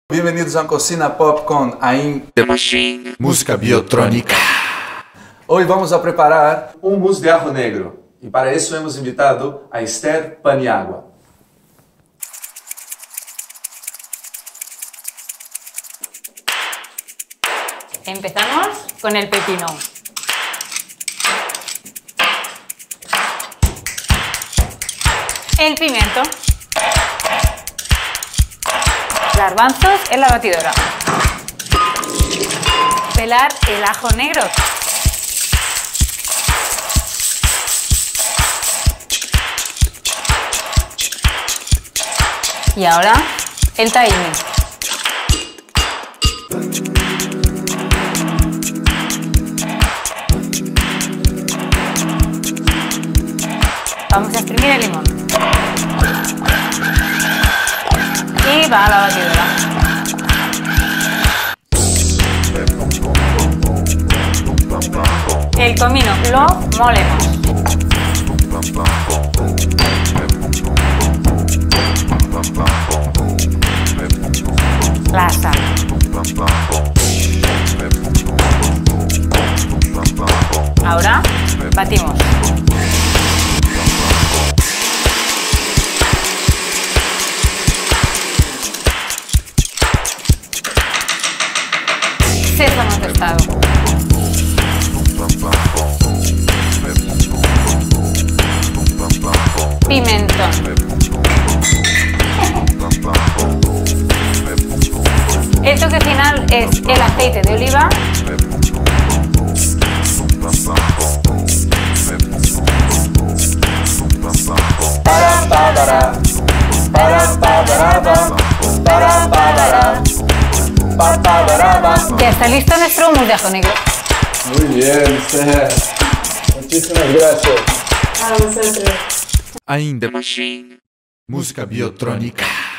Bienvenidos a Cocina Pop con Ain The Machine. Música Biotrónica. Hoy vamos a preparar un mousse de ajo negro y para eso hemos invitado a Esther Paniagua. Empezamos con el pepino. El pimiento. Garbanzos en la batidora. Pelar el ajo negro. Y ahora el tahini. Vamos a exprimir el limón. Y va a la batidora. El comino lo molemos. La sal. Ahora batimos. Sésamo tostado. Pimentón. El toque final es el aceite de oliva. Ya está listo nuestro mousse de ajo negro. Muy bien, Esther. Muchísimas gracias. A vosotros. Ain The Machine. Música Biotrónica.